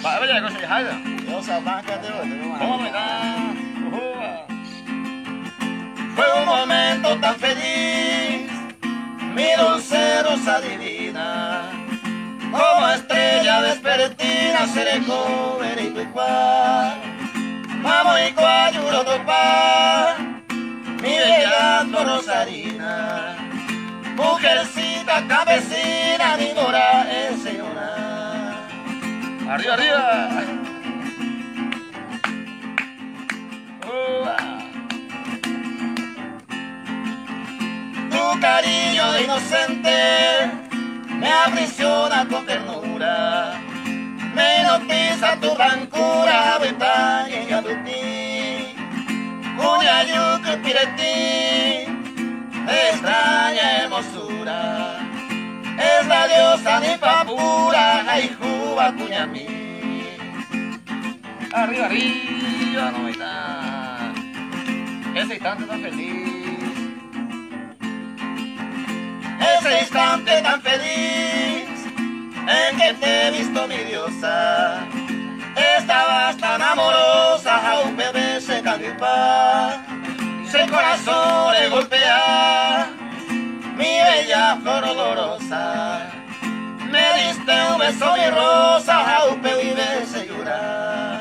bây giờ có gì hay rồi. Diosa blanca de oro. ¿Cómo me da? Fue un momento tan feliz, mi dulce rosa divina, como estrella vespertina seré joven y tu igual. Vamos y cuayuro topar, mi bella rosarina, mujercita campesina, mi mora es señora. Arriba, arriba. Tu cariño de inocente me aprisiona con ternura, me hipnotiza tu blancura, Bretaña y Yadutí, Cuñayuc, Piretí, de extraña hermosura, es la diosa mi papura, Aijuba, Cuñamí. Arriba, arriba, no me da. Ese instante tan feliz. Ese instante tan feliz en que te he visto, mi diosa, estabas tan amorosa, a un bebé se calipar, se corazón le golpea, mi bella flor olorosa, me diste un beso mi rosa, a un bebé y se llorar.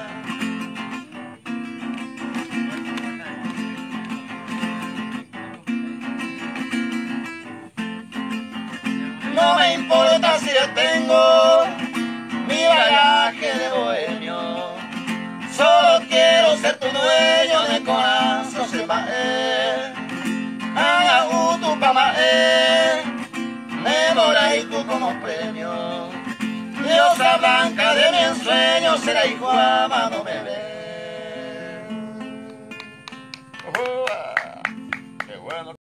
No me importa si yo tengo mi bagaje de bohemio, solo quiero ser tu dueño de corazón sin baer. Haga tu pamae, demora y tú como premio, diosa blanca de mi ensueño, será hijo amado me ve. Qué bueno.